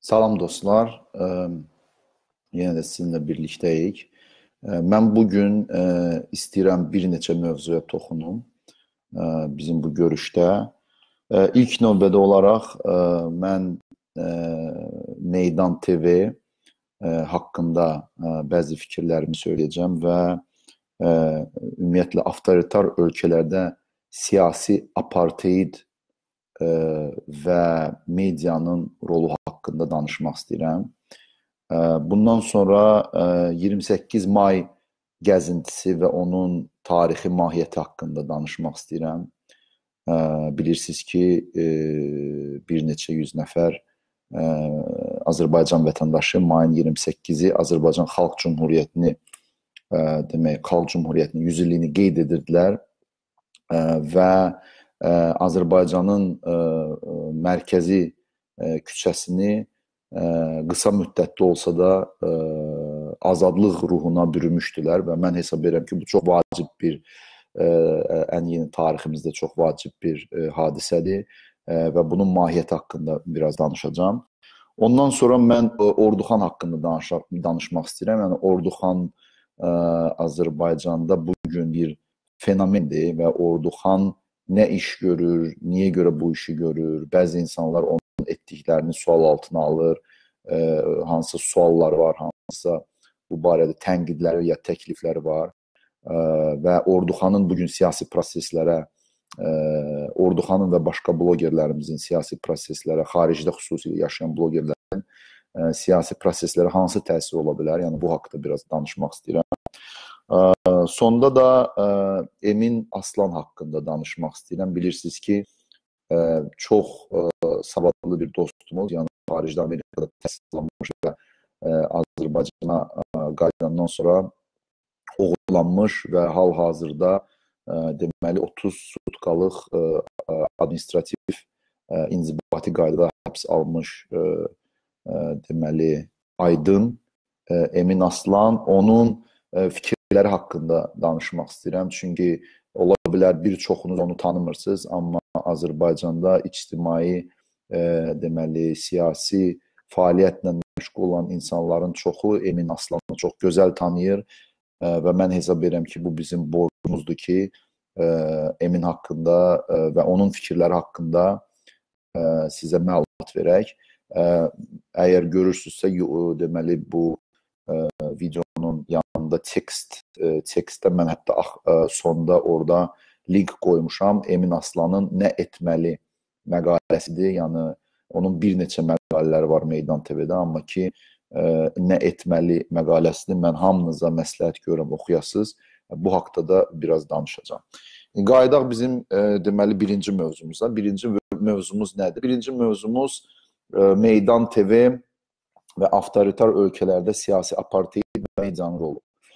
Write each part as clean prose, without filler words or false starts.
Salam dostlar, yenə də sizinlə birlikdəyik. Mən bugün istəyirəm bir neçə mövzuya toxunum bizim bu görüşdə. İlk növbədə olaraq mən Meydan TV haqqında bəzi fikirlərimi söyləyəcəm və ümumiyyətlə avtoritar ölkələrdə siyasi apartheid və medianın rolu haqqında danışmaq istəyirəm. Bundan sonra 28 may gəzintisi və onun tarixi mahiyyəti haqqında danışmaq istəyirəm. Bilirsiniz ki, bir neçə yüz nəfər Azərbaycan vətəndaşı mayın 28-i Azərbaycan Xalq Cümhuriyyətini demək, Xalq Cümhuriyyətinin 100 illiyini qeyd edirdilər və Azərbaycanın mərkəzi küçəsini qısa müddətli olsa da azadlıq ruhuna bürümüşdülər və mən hesab edirəm ki, bu çox vacib bir, ən yeni tariximizdə çox vacib bir hadisədir və bunun mahiyyəti haqqında biraz danışacağım. Ondan sonra mən Orduxan haqqında danışmaq istəyirəm. Yəni Orduxan Azərbaycanda bugün bir fenomendir və Orduxan nə iş görür, niyə görə bu işi görür, bəzi insanlar onun etdiklərini sual altına alır, hansısa sualları var, hansısa bu barədə tənqidləri ya təklifləri var və Orduxanın bugün siyasi proseslərə, Orduxanın və başqa blogerlərimizin siyasi proseslərə, xaricdə xüsusilə yaşayan blogerlərin siyasi proseslərə hansı təsir ola bilər? Yəni bu haqda biraz danışmaq istəyirəm. Sonda da Emin Aslan haqqında danışmaq istəyirəm. Bilirsiniz ki, çox savadlı bir dostumuz, yəni xaricdə Amerikada təhsil almış və Azərbaycana qayıdandan sonra oğurlanmış və hal-hazırda deməli 30 sutkalıq administrativ inzibati qaydada həbs almış deməli Aydın Emin Aslan, onun fikirləri haqqında danışmaq istəyirəm. Çünki ola bilər bir çoxunuz onu tanımırsınız, amma Azərbaycanda ictimai deməli siyasi fəaliyyətlə məşğul olan insanların çoxu Emin Aslanı çox gözəl tanıyır və mən hesab edirəm ki, bu bizim borcumuzdur ki, Emin haqqında və onun fikirləri haqqında sizə məlumat verək. Əgər görürsünüzsə, deməli bu videonun yanında tekstdə mən hətta sonda orada link qoymuşam. Emin Aslanın Nə etməli məqaləsidir. Yəni onun bir neçə məqalələri var Meydan TV-də, amma ki Nə etməli məqaləsidir. Mən hamınıza məsləhət görürəm, oxuyasınız. Bu haqda da biraz danışacağam. Qayıdaq bizim deməli birinci mövzumuza. Birinci mövzumuz nədir? Birinci mövzumuz Meydan TV və avtoritar ölkələrdə siyasi apartheid və medianın rolu.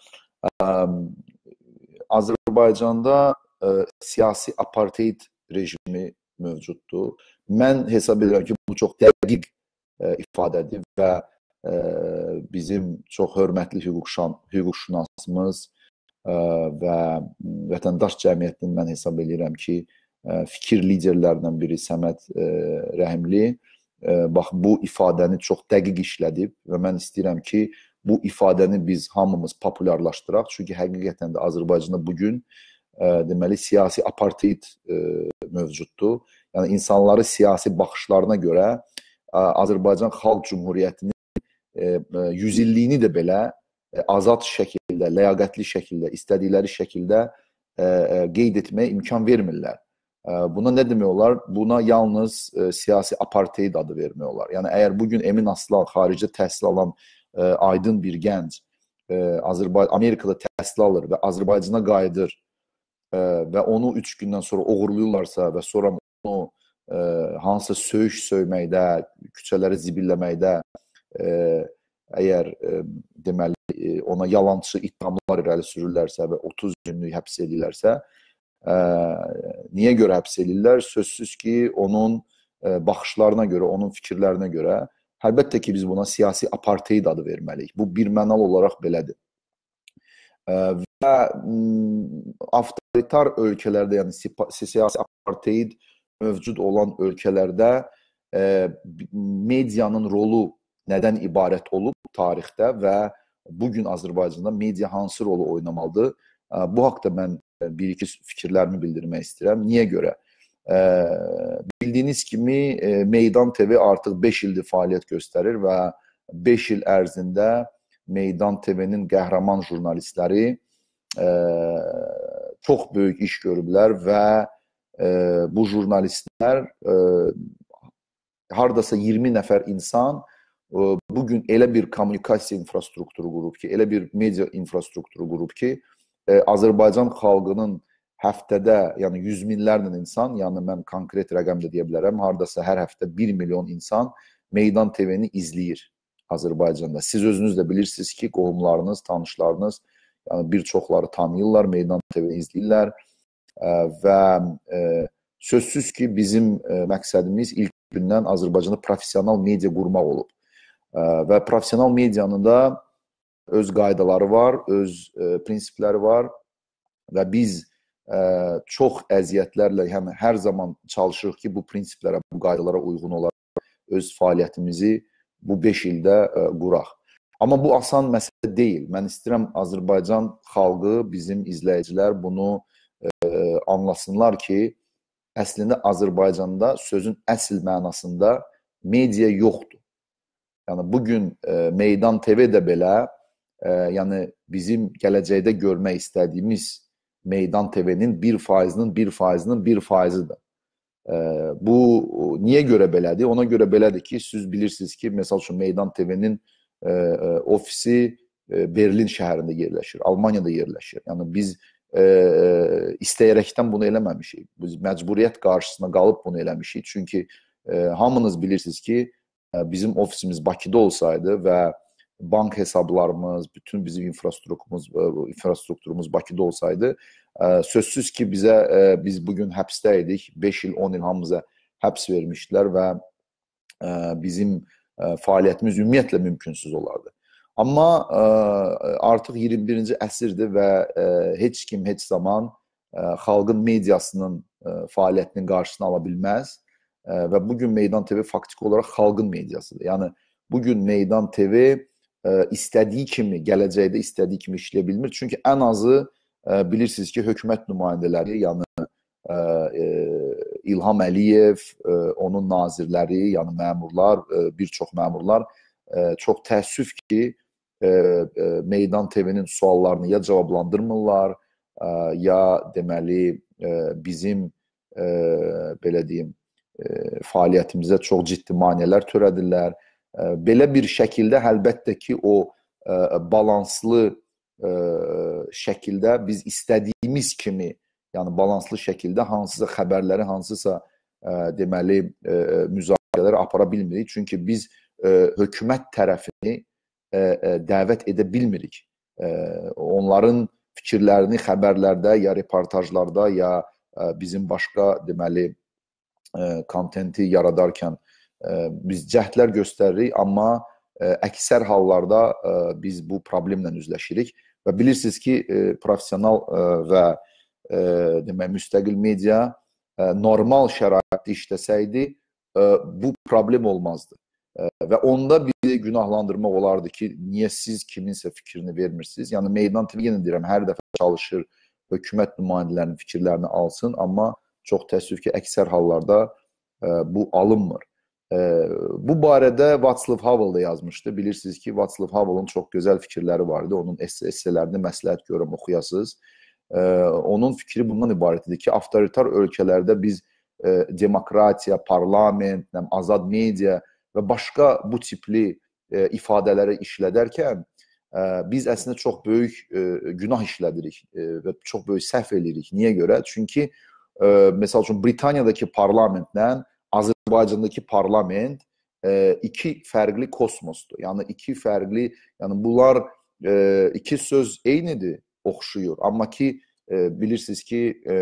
Azərbaycanda siyasi apartheid rejimi mövcuddur. Mən hesab edirəm ki, bu çox dəqiq ifadədir və bizim çox hörmətli hüquqşünasımız və vətəndaş cəmiyyətinin mən hesab edirəm ki, fikir liderlərindən biri Səməd Rəhimli bax, bu ifadəni çox dəqiq işlədib və mən istəyirəm ki, bu ifadəni biz hamımız populyarlaşdıraq. Çünki həqiqətən də Azərbaycanda bugün deməli siyasi apartheid mövcuddur. Yəni insanları siyasi baxışlarına görə Azərbaycan Xalq Cümhuriyyətinin 100 illiyini də belə azad şəkildə, ləyaqətli şəkildə, istədikləri şəkildə qeyd etməyə imkan vermirlər. Buna nə demək olar? Buna yalnız siyasi apartheid adı vermək olar. Yəni əgər bugün Emin Aslan xaricdə təhsil alan aydın bir gənc Amerikada təhsil alır və Azərbaycana qayıdır və onu 3 gündən sonra oğurluyurlarsa və sonra onu hansısa söyüş söyməkdə, küçələri zibilləməkdə əgər deməli ona yalançı ittihamlar irəli sürürlərsə və 30 günlük həbs edirlərsə, niyə görə həbs edirlər? Sözsüz ki, onun baxışlarına görə, onun fikirlərinə görə əlbəttə ki, biz buna siyasi apartheid adı verməliyik. Bu birmənalı olaraq belədir. Və avtoritar ölkələrdə, yəni siyasi apartheid mövcud olan ölkələrdə medianın rolu nədən ibarət olub tarixdə və bugün Azərbaycanda media hansı rolu oynamalıdır? Bu haqda mən bir-iki fikirlərimi bildirmək istəyirəm. Niyə görə? Bildiyiniz kimi Meydan TV artıq 5 ildir fəaliyyət göstərir və 5 il ərzində Meydan TV-nin qəhrəman jurnalistləri çox böyük iş görüblər və bu jurnalistlər hardasa 20 nəfər insan bugün elə bir kommunikasiya infrastrukturu qurub ki, elə bir media infrastrukturu qurub ki, Azərbaycan xalqının həftədə, yəni yüz minlərlə insan, yəni mən konkret rəqəm də deyə bilərəm, hardasa hər həftə 1 milyon insan Meydan TV-ni izləyir Azərbaycanda. Siz özünüz də bilirsiniz ki, qohumlarınız, tanışlarınız, yəni bir çoxları tanıyırlar, Meydan TV-ni izləyirlər və sözsüz ki, bizim məqsədimiz ilk gündən Azərbaycanda profesional media qurmaq olub. Və profesional medianın da öz qaydaları var, öz prinsipləri var və biz çox əziyyətlərlə, yəni hər zaman çalışırıq ki, bu prinsiplərə, bu qaydalara uyğun olaraq öz fəaliyyətimizi bu 5 ildə quraq. Amma bu asan məsələ deyil. Mən istəyirəm Azərbaycan xalqı, bizim izləyicilər bunu anlasınlar ki, əslində Azərbaycanda sözün əsl mənasında media yoxdur. Yəni bugün Meydan TV də belə, yəni bizim gələcəkdə görmək istədiyimiz Meydan TV-nin 1%-dır. Bu niyə görə belədir? Ona görə belədir ki, siz bilirsiniz ki, məsəl üçün Meydan TV-nin ofisi Berlin şəhərində yerləşir, Almaniyada yerləşir. Yəni biz istəyərəkdən bunu eləməmişik. Biz məcburiyyət qarşısına qalıb bunu eləmişik. Çünki hamınız bilirsiniz ki, bizim ofisimiz Bakıda olsaydı və bank hesablarımız, bütün bizim infrastrukturumuz Bakıda olsaydı, sözsüz ki, biz bugün həbsdə idik. 5 il, 10 il hamımıza həbs vermişdilər və bizim fəaliyyətimiz ümumiyyətlə mümkünsüz olardı. Amma artıq 21-ci əsrdir və heç kim, heç zaman xalqın mediasının fəaliyyətinin qarşısını ala bilməz və bugün Meydan TV faktiki olaraq xalqın mediasıdır. Yəni, bugün Meydan TV istədiyi kimi, gələcəkdə istədiyi kimi işləyə bilmir. Çünki ən azı bilirsiniz ki, hökumət nümayəndələri, yəni İlham Əliyev, onun nazirləri, yəni məmurlar, bir çox məmurlar çox təəssüf ki, Meydan TV-nin suallarını ya cavablandırmırlar, ya deməli bizim belə deyim, fəaliyyətimizə çox ciddi maneələr törədirlər. Belə bir şəkildə əlbəttə ki, o balanslı şəkildə biz istədiyimiz kimi, yəni balanslı şəkildə hansısa xəbərləri, hansısa deməli müzakirələri apara bilmirik. Çünki biz hökumət tərəfini dəvət edə bilmirik. Onların fikirlərini xəbərlərdə, ya reportajlarda, ya bizim başqa deməli kontenti yaradarkən biz cəhdlər göstəririk, amma əksər hallarda biz bu problemlə üzləşirik və bilirsiniz ki, profesional və müstəqil media normal şəraitdə işləsəydi, bu problem olmazdı. Və onda bir günahlandırmaq olardı ki, niyə siz kiminsə fikrini vermirsiniz? Yəni, Meydan TV, yenə deyirəm, hər dəfə çalışır, hökumət nümayəndələrinin fikirlərini alsın, amma çox təəssüf ki, əksər hallarda bu alınmır. Bu barədə Václav Havel da yazmışdı. Bilirsiniz ki, Václav Havel'ın çox gözəl fikirləri vardı. Onun esselerini məsləhət görürəm, oxuyasınız. Onun fikri bundan ibarət idi ki, avtoritar ölkələrdə biz demokratiya, parlament, azad media və başqa bu tipli ifadələri işlədərkən biz əslində çox böyük günah işlədirik və çox böyük səhv edirik. Niyə görə? Çünki məsəl üçün Britaniyadakı parlamentlə Azərbaycandakı parlament iki fərqli kosmosdur. Yəni iki fərqli, yəni bunlar iki söz eynidir, oxşuyur. Amma ki bilirsiniz ki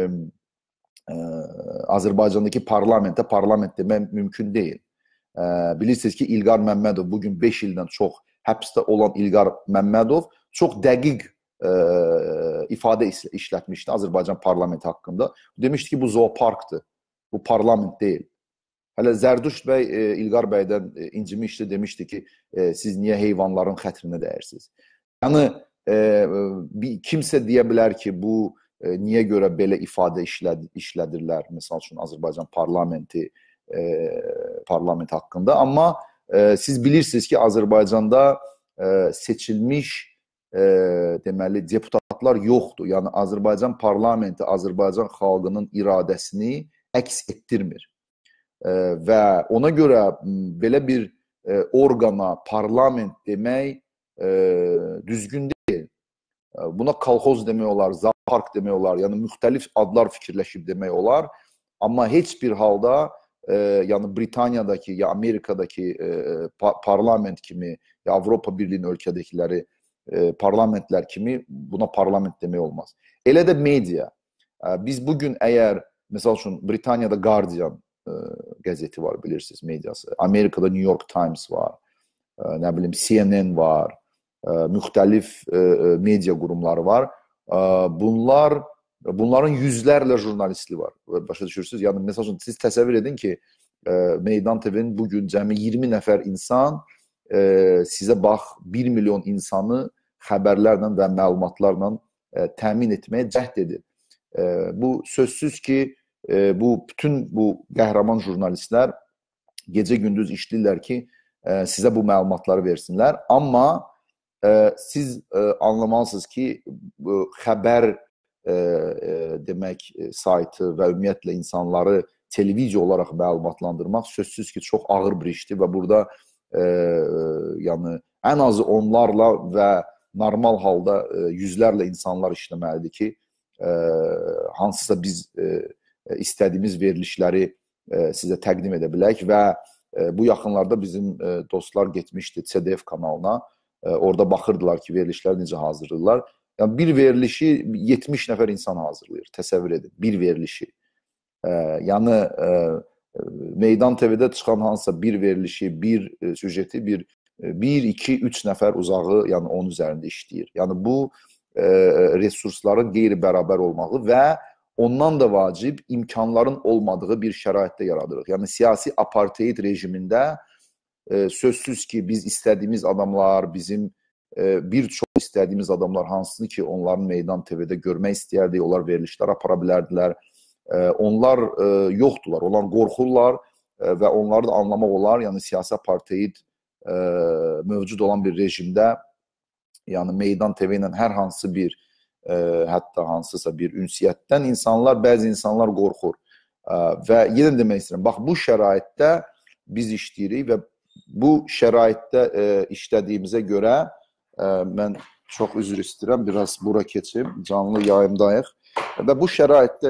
Azərbaycandakı parlamentdə parlament demək mümkün deyil. Bilirsiniz ki, İlqar Məmmədov bugün 5 ildən çox həbsdə olan İlqar Məmmədov çox dəqiq ifadə işlətmişdi Azərbaycan parlamenti haqqında. Demişdi ki, bu zooparkdır, bu parlament deyil. Hələ Zərdüşt bəy İlqar bəydən incimişdi, demişdi ki, siz niyə heyvanların xətrinə dəyirsiniz? Yəni kimsə deyə bilər ki, bu niyə görə belə ifadə işlədirlər, məsəl üçün Azərbaycan parlamenti haqqında. Amma siz bilirsiniz ki, Azərbaycanda seçilmiş deməli deputatlar yoxdur. Yəni Azərbaycan parlamenti Azərbaycan xalqının iradəsini əks etdirmir. Və ona görə belə bir orqana parlament demək düzgün deyil. Buna kolxoz demək olar, zoopark demək olar, yəni müxtəlif adlar fikirləşib demək olar. Amma heç bir halda yəni Britaniyadakı ya Amerikadakı parlament kimi, ya Avropa Birliyinin ölkədəkiləri parlamentlər kimi buna parlament demək olmaz. Elə də media. Biz bugün əgər, məsəl üçün Britaniyada Guardian qəzeti var, bilirsiniz, mediası. Amerikada New York Times var, nə bilim CNN var, müxtəlif media qurumları var. Bunların yüzlərlə jurnalisti var. Başa düşürsünüz? Yəni, məsəl üçün, siz təsəvvür edin ki, Meydan TV-nin bugün cəmi 20 nəfər insan sizə bax 1 milyon insanı xəbərlərlə və məlumatlarla təmin etməyə cəhd edir. Bu sözsüz ki, bütün bu qəhrəman jurnalistlər gecə-gündüz işləyirlər ki, sizə bu məlumatları versinlər. Amma siz anlamalısınız ki, xəbər demək saytı və ümumiyyətlə insanları televiziya olaraq məlumatlandırmaq sözsüz ki, çox ağır bir işdir və burada yəni ən azı onlarla və normal halda yüzlərlə insanlar işləməlidir ki, hansısa biz istədiyimiz verilişləri sizə təqdim edə bilək və bu yaxınlarda bizim dostlar getmişdi CDF kanalına, orada baxırdılar ki, verilişləri necə hazırlayırlar. Yəni, bir verilişi 70 nəfər insan hazırlayır, təsəvvür edin, bir verilişi. Yəni, Meydan TV-də çıxan hansısa bir verilişi, bir süjeti, 1, 2, 3 nəfər uzağı, yəni onun üzərində işləyir. Yəni, bu resursların qeyri-bərabər olmağı və ondan da vacib imkanların olmadığı bir şəraitdə yaradırıq. Yəni, siyasi apartheid rejimində sözsüz ki, biz istədiyimiz adamlar, bizim bir çox istədiyimiz adamlar hansıdır ki, onların Meydan TV-də görmək istəyərdik, onlar verilişlər apara bilərdilər. Onlar yoxdular, onlar qorxurlar və onları da anlamaq olar. Yəni, siyasi apartheid mövcud olan bir rejimdə, yəni Meydan TV ilə hər hansı bir, hətta hansısa bir ünsiyyətdən bəzi insanlar qorxur. Və yenə demək istəyirəm, bax, bu şəraitdə biz işləyirik və bu şəraitdə işlədiyimizə görə, mən çox üzr istəyirəm, biraz bura keçim, canlı yayımdayıq. Və bu şəraitdə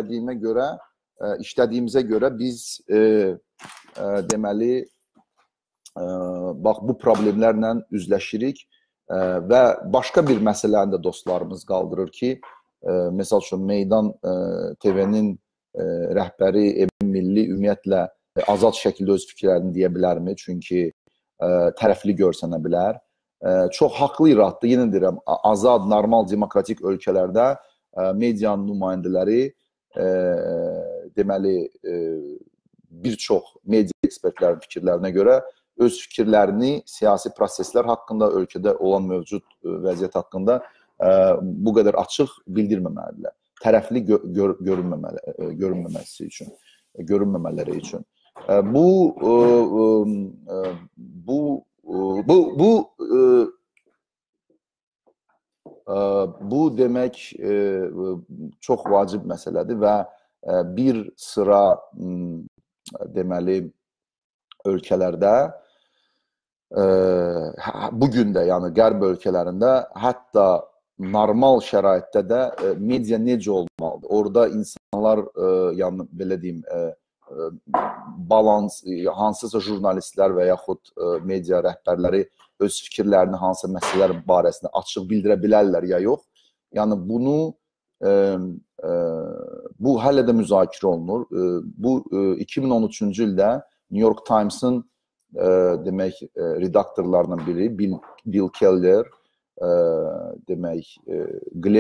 işlədiyimizə görə biz deməli, bax, bu problemlərlə üzləşirik və başqa bir məsələni də dostlarımız qaldırır ki, məsəl üçün Meydan TV-nin rəhbəri Emin Milli ümumiyyətlə azad şəkildə öz fikirlərini deyə bilərmi? Çünki tərəfli görsənə bilər. Çox haqlı iraddır, yenə deyirəm, azad, normal, demokratik ölkələrdə medianın nümayəndələri deməli bir çox media ekspertlərin fikirlərinə görə öz fikirlərini siyasi proseslər haqqında, ölkədə olan mövcud vəziyyət haqqında bu qədər açıq bildirməməlidirlər. Tərəfli görünməmələri üçün. Bu demək çox vacib məsələdir və bir sıra deməli ölkələrdə bugün də, yəni qərb ölkələrində hətta normal şəraitdə də media necə olmalıdır? Orada insanlar, yəni belə deyim, balans, hansısa jurnalistlər və yaxud media rəhbərləri öz fikirlərini hansısa məsələlər barəsində açıq bildirə bilərlər ya yox. Yəni bu hələ də müzakirə olunur. Bu 2013-cü ildə New York Times-ın demək redaktorlarından biri Bill Keller, demək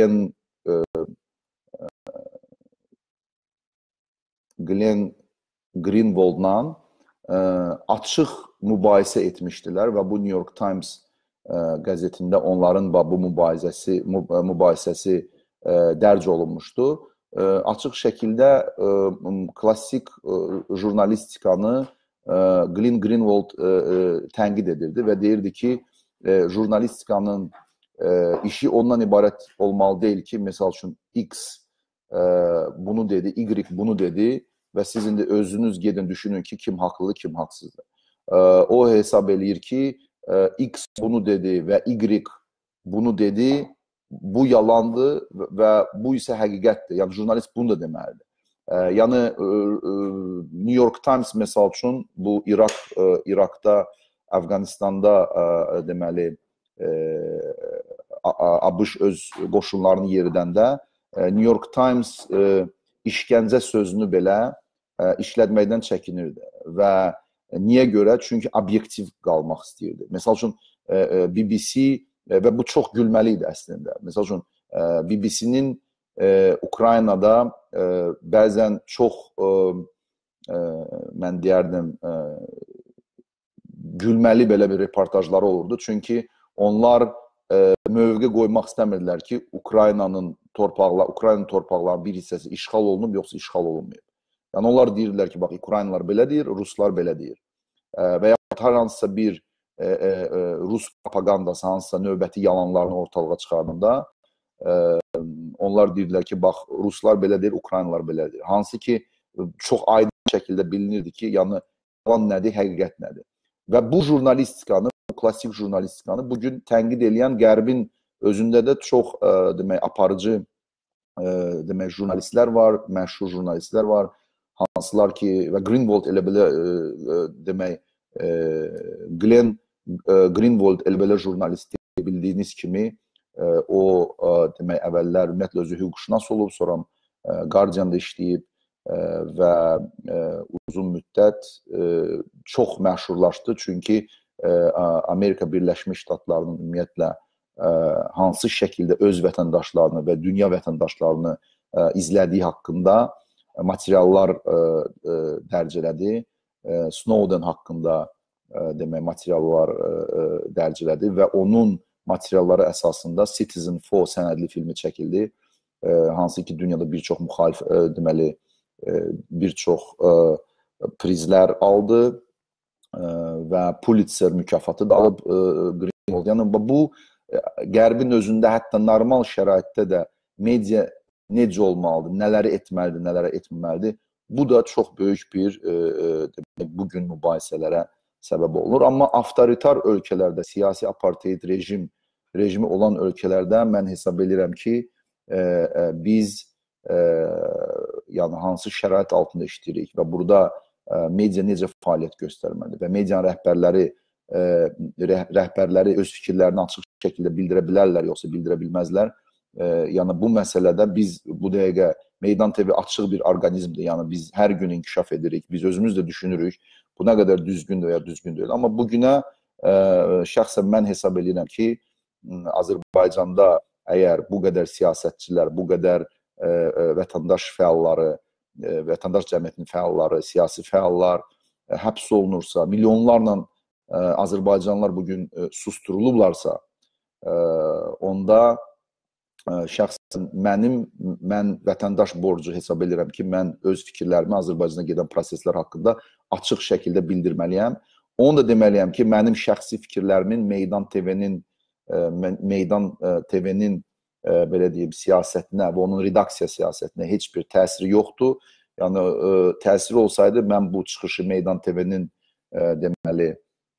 Glenn Greenwald'la açıq mübahisə etmişdilər və bu New York Times qəzetində onların bu mübahisəsi dərc olunmuşdu. Açıq şəkildə klassik jurnalistikanı Glenn Greenwald tənqid edirdi və deyirdi ki, jurnalistikanın işi ondan ibarət olmalı deyil ki, məsəl üçün X bunu dedi, Y bunu dedi və siz indi özünüz gedin düşünün ki, kim haqlıdır, kim haqsızdır. O hesab eləyir ki, X bunu dedi və Y bunu dedi, bu yalandır və bu isə həqiqətdir. Yəni, jurnalist bunu da deməlidir. Yəni, New York Times məsəl üçün bu İraqda, Əfqanistanda deməli, ABŞ öz qoşunlarını yeridəndə New York Times işgəncə sözünü belə işlətməkdən çəkinirdi və niyə görə? Çünki obyektiv qalmaq istəyirdi. Məsəl üçün BBC və bu çox gülməli idi əslində. Məsəl üçün BBC-nin Ukraynada bəzən çox mən deyərdim gülməli belə bir reportajları olurdu. Çünki onlar mövqe qoymaq istəmirdilər ki, Ukraynanın torpaqlarının bir hissəsi işğal olunub, yoxsa işğal olunmayıb. Yəni, onlar deyirdilər ki, bax, Ukraynalar belə deyir, Ruslar belə deyir. Və ya hər hansısa bir Rus propagandası, hansısa növbəti yalanlarını ortalığa çıxardığında onlar deyirdilər ki, bax, Ruslar belə deyir, Ukraynalar belə deyir. Hansı ki, çox aydın şəkildə bilinirdi ki, yəni, yalan nədir, həqiqət nədir. Və bu jurnalistikanı, bu klassik jurnalistikanı bugün tənqid edən Qərbin özündə də çox demək, aparıcı demək, jurnalistlər var, məşhur jurnalistlər var, hansılar ki, və Greenwald elə belə demək, Glenn Greenwald elə belə jurnalist bildiyiniz kimi o demək, əvvəllər ümumiyyətlə özü hüquqşünas olub, sonra Guardian-da işləyib və uzun müddət çox məşhurlaşdı. Çünki Amerika Birləşmiş Ştatlarının ümumiyyətlə hansı şəkildə öz vətəndaşlarını və dünya vətəndaşlarını izlədiyi haqqında materiallar dərc elədi. Snowden haqqında demək, materiallar dərc elədi və onun materialları əsasında Citizen4 sənədli filmi çəkildi. Hansı ki, dünyada bir çox müxalif, deməli, bir çox prizlər aldı və Pulitzer mükafatı da alıb Greenwald. Yəni, bu Qərbin özündə hətta normal şəraitdə də media necə olmalıdır, nələri etməlidir, nələri etməməlidir. Bu da çox böyük bir bugün mübahisələrə səbəb olur. Amma avtoritar ölkələrdə, siyasi apartheid rejimi olan ölkələrdə mən hesab edirəm ki, biz yəni hansı şərait altında işləyirik və burada media necə fəaliyyət göstərməlidir və medianın rəhbərləri öz fikirlərini açıq şəkildə bildirə bilərlər, yoxsa bildirə bilməzlər. Yəni bu məsələdə biz bu dəqiqə Meydan TV açıq bir orqanizmdir. Yəni biz hər gün inkişaf edirik, biz özümüz də düşünürük. Bu nə qədər düzgündür və ya düzgün deyil. Amma bugünə şəxsən mən hesab edirəm ki, Azərbaycanda əgər bu qədər siyasətçilər, bu qədər vətəndaş fəalları, vətəndaş cəmiyyətinin fəalları, siyasi fəallar həbs olunursa, milyonlarla Azərbaycanlılar bugün susturulublarsa, onda şəxsən mən vətəndaş borcu hesab edirəm ki, mən öz fikirlərimi Azərbaycana gedən proseslər haqqında açıq şəkildə bildirməliyəm. Onu da deməliyəm ki, mənim şəxsi fikirlərimin Meydan TV-nin belə deyim, siyasətinə və onun redaksiya siyasətinə heç bir təsiri yoxdur. Yəni, təsiri olsaydı, mən bu çıxışı Meydan TV-nin deməli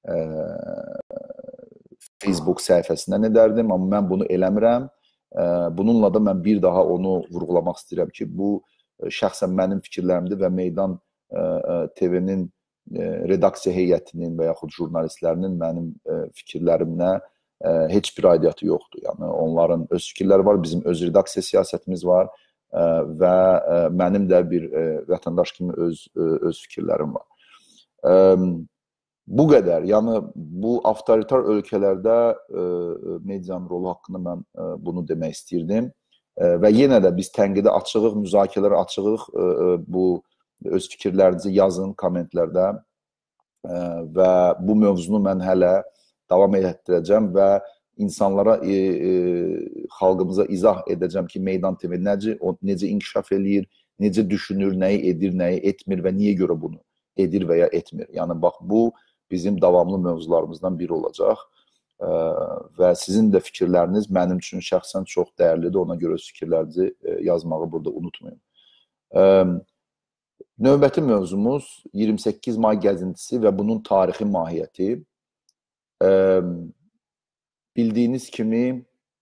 Facebook səhifəsindən edərdim, amma mən bunu eləmirəm. Bununla da mən bir daha onu vurğulamaq istəyirəm ki, bu şəxsən mənim fikirlərimdir və Meydan TV-nin redaksiya heyətinin və yaxud jurnalistlərinin mənim fikirlərimlə heç bir aidiyyatı yoxdur. Yəni, onların öz fikirləri var, bizim öz redaksiya siyasətimiz var və mənim də bir vətəndaş kimi öz fikirlərim var. Bu qədər. Yəni, bu avtoritar ölkələrdə medianın rolu haqqında mən bunu demək istəyirdim. Və yenə də biz tənqidə açığıq, müzakirələrə açığıq. Bu öz fikirlərinizi yazın kommentlərdə və bu mövzunu mən hələ davam etdirəcəm və insanlara, xalqımıza izah edəcəm ki, Meydan TV necə inkişaf eləyir, necə düşünür, nəyi edir, nəyi etmir və niyə görə bunu edir və ya etmir. Yəni, bax, bu bizim davamlı mövzularımızdan biri olacaq və sizin də fikirləriniz mənim üçün şəxsən çox dəyərlidir. Ona görə fikirlərinizi yazmağı burada unutmayın. Növbəti mövzumuz 28 may gəzintisi və bunun tarixi mahiyyəti. Bildiyiniz kimi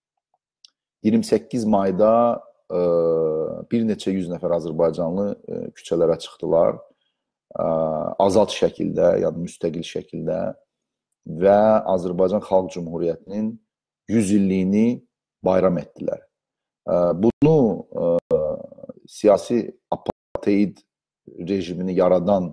28 mayda bir neçə yüz nəfər Azərbaycanlı küçələrə çıxdılar. Azad şəkildə, yəni müstəqil şəkildə və Azərbaycan Xalq Cümhuriyyətinin 100 illiyini bayram etdilər. Bunu siyasi apartheid rejimini yaradan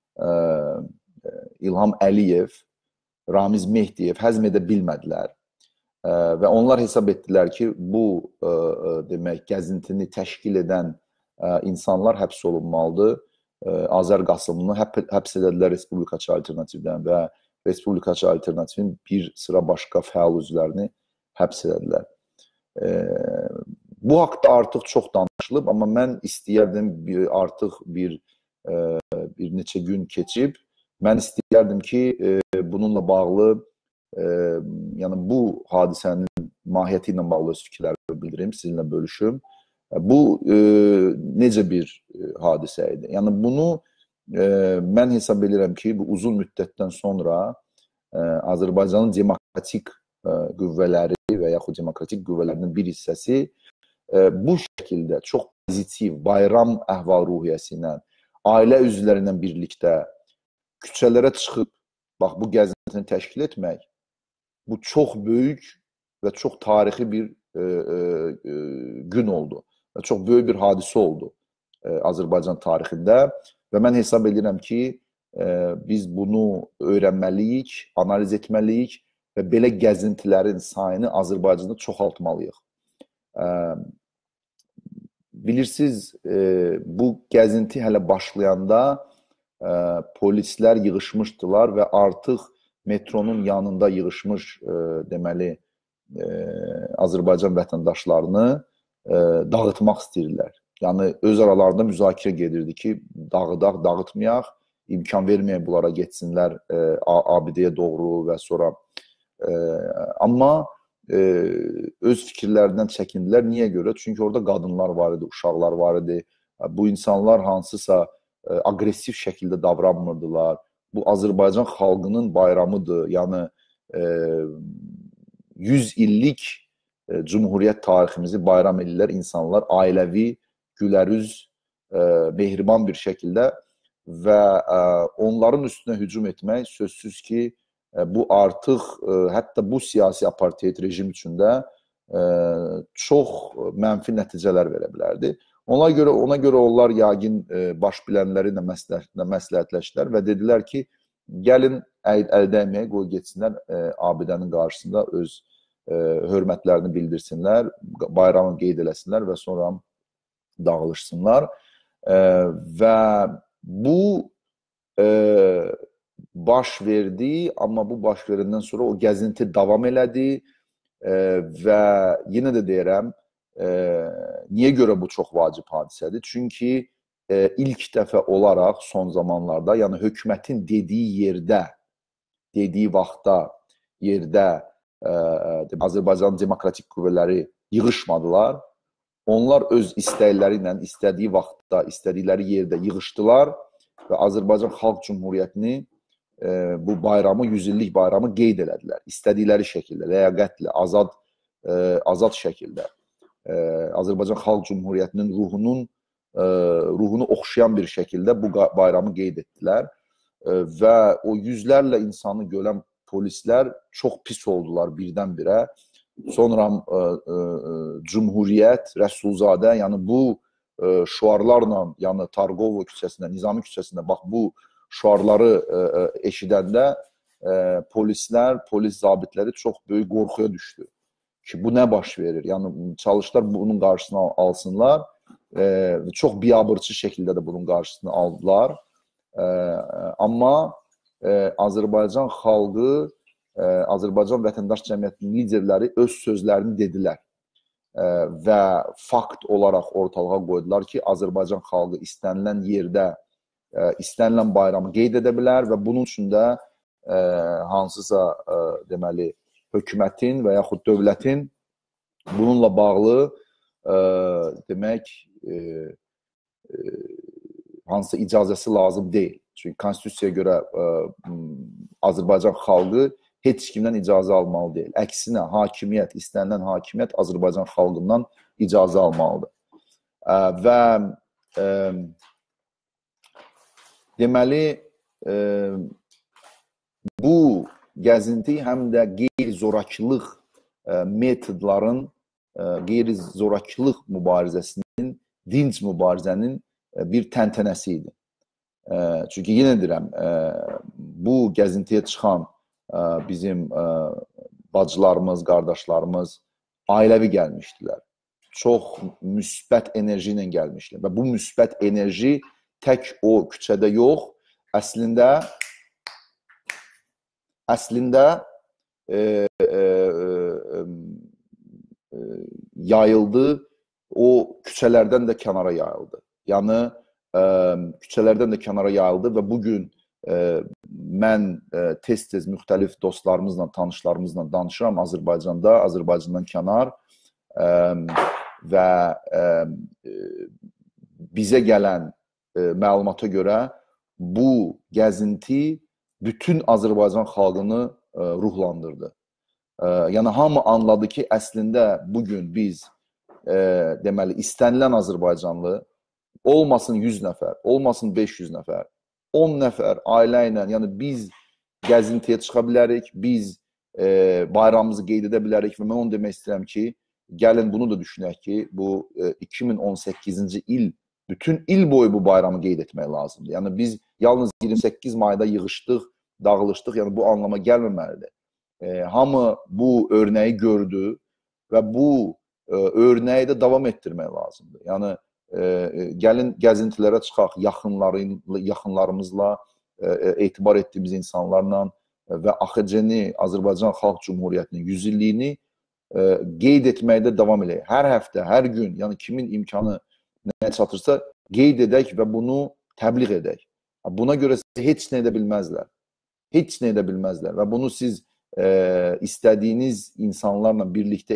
İlham Əliyev, Ramiz Mehdiyev həzm edə bilmədilər və onlar hesab etdilər ki, bu demək gəzintini təşkil edən insanlar həbs olunmalıdır. Azər Qasımını həbs edədilər Respublikaçı Alternativdən və Respublikaçı Alternativin bir sıra başqa fəal üzvlərini həbs edədilər. Bu haqda artıq çox danışılıb, amma mən istəyərdim artıq bir neçə gün keçib, mən istəyərdim ki, bununla bağlı, yəni bu hadisənin mahiyyəti ilə bağlı öz fikirlərimi bildirim, sizinlə bölüşüm. Bu necə bir hadisə idi? Yəni bunu mən hesab edirəm ki, bu uzun müddətdən sonra Azərbaycanın demokratik qüvvələri və yaxud demokratik qüvvələrinin bir hissəsi bu şəkildə çox pozitiv, bayram əhval-ruhiyyəsi ilə, ailə üzvləri ilə birlikdə küçələrə çıxıb, bax, bu gəzintini təşkil etmək, bu çox böyük və çox tarixi bir gün oldu. Çox böyük bir hadisə oldu Azərbaycan tarixində və mən hesab edirəm ki, biz bunu öyrənməliyik, analiz etməliyik və belə gəzintilərin sayını Azərbaycanda çoxaltmalıyıq. Bilirsiniz, bu gəzinti hələ başlayanda polislər yığışmışdılar və artıq metronun yanında yığışmış deməli Azərbaycan vətəndaşlarını dağıtmaq istəyirlər. Yəni, öz aralarında müzakirə gedirdi ki, dağıdaq, dağıtmayaq, imkan verməyək bunlara getsinlər ABD-yə doğru və sonra. Amma öz fikirlərindən çəkindilər. Niyə görə? Çünki orada qadınlar var idi, uşaqlar var idi. Bu insanlar hansısa aqressiv şəkildə davranmırdılar. Bu Azərbaycan xalqının bayramıdır. Yəni, 100 illik Cumhuriyyət tariximizi bayram edirlər insanlar ailəvi, gülərüz, mehriban bir şəkildə və onların üstünə hücum etmək sözsüz ki, bu artıq hətta bu siyasi apartheid rejim üçün də çox mənfi nəticələr verə bilərdi. Ona görə onlar yəqin baş bilənləri ilə məsləhətləşdilər və dedilər ki, gəlin əldəyməyək, qoy getsinlər ABD-nin qarşısında öz hörmətlərini bildirsinlər, bayramı qeyd eləsinlər və sonra dağılışsınlar. Və bu baş verdi, amma bu baş verəndən sonra o gəzinti davam elədi və yenə də deyirəm, niyə görə bu çox vacib hadisədir? Çünki ilk dəfə olaraq son zamanlarda, yəni hökumətin dediyi yerdə, dediyi vaxtda, yerdə Azərbaycanın demokratik qüvvələri yığışmadılar. Onlar öz istəkləri ilə, istədiyi vaxtda, istədikləri yerdə yığışdılar və Azərbaycan Xalq Cümhuriyyətini bu bayramı, 100 illik bayramı qeyd elədilər. İstədikləri şəkildə, ləyaqətlə, azad şəkildə. Azərbaycan Xalq Cümhuriyyətinin ruhunu oxşayan bir şəkildə bu bayramı qeyd etdilər və o yüzlərlə insanı görən polislər çox pis oldular birdən-birə. Sonra Cümhuriyyət, Rəsulzadə, yəni bu şüarlarla, yəni Targova küçəsində, Nizami küçəsində, bax bu şüarları eşidəndə polislər, polis zabitləri çox böyük qorxuya düşdü ki, bu nə baş verir? Yəni çalışdılar bunun qarşısını alsınlar çox biabırçı şəkildə də bunun qarşısını aldılar. Amma Azərbaycan xalqı, Azərbaycan vətəndaş cəmiyyətinin liderləri öz sözlərini dedilər və fakt olaraq ortalığa qoydular ki, Azərbaycan xalqı istənilən yerdə istənilən bayramı qeyd edə bilər və bunun üçün də hansısa deməli hökumətin və yaxud dövlətin bununla bağlı demək hansısa icazəsi lazım deyil. Çünki konstitusiyaya görə Azərbaycan xalqı heç kimdən icazə almalı deyil. Əksinə, hakimiyyət, istənilən hakimiyyət Azərbaycan xalqından icazə almalıdır. Və deməli, bu gəzinti həm də qeyri-zorakılıq metodların, qeyri-zorakılıq mübarizəsinin, dinc mübarizənin bir təntənəsi idi. Çünki yenə deyirəm, bu gəzintiyə çıxan bizim bacılarımız, qardaşlarımız ailəvi gəlmişdilər. Çox müsbət enerji ilə gəlmişdilər. Və bu müsbət enerji tək o küçədə yox, əslində yayıldı, o küçələrdən də kənara yayıldı. Yəni, küçələrdən də kənara yayıldı və bugün mən tez-tez müxtəlif dostlarımızla, tanışlarımızla danışıram Azərbaycanda, Azərbaycandan kənar və bizə gələn məlumata görə bu gəzinti bütün Azərbaycan xalqını ruhlandırdı. Yəni, hamı anladı ki, əslində bugün biz deməli, istənilən Azərbaycanlı olmasın 100 nəfər, olmasın 500 nəfər, 10 nəfər ailə ilə, yəni biz gəzintiyə çıxa bilərik, biz bayramımızı qeyd edə bilərik və mən onu demək istəyirəm ki, gəlin bunu da düşünək ki, bu 2018-ci il, bütün il boyu bu bayramı qeyd etmək lazımdır. Yəni biz yalnız 28 mayda yığışdıq, dağılışdıq, yəni bu anlama gəlməməlidir. Hamı bu örnəyi gördü və bu örnəyi də davam etdirmək lazımdır. Yəni, gəlin gəzintilərə çıxaq yaxınlarımızla, etibar etdiyimiz insanlarla və AXC-ni, Azərbaycan Xalq Cumhuriyyətinin 100 illiyini qeyd etməkdə davam edək. Hər həftə, hər gün, yəni kimin imkanı nəyə çatırsa, qeyd edək və bunu təbliğ edək. Buna görə heç nə edə bilməzlər. Heç nə edə bilməzlər və bunu siz istədiyiniz insanlarla birlikdə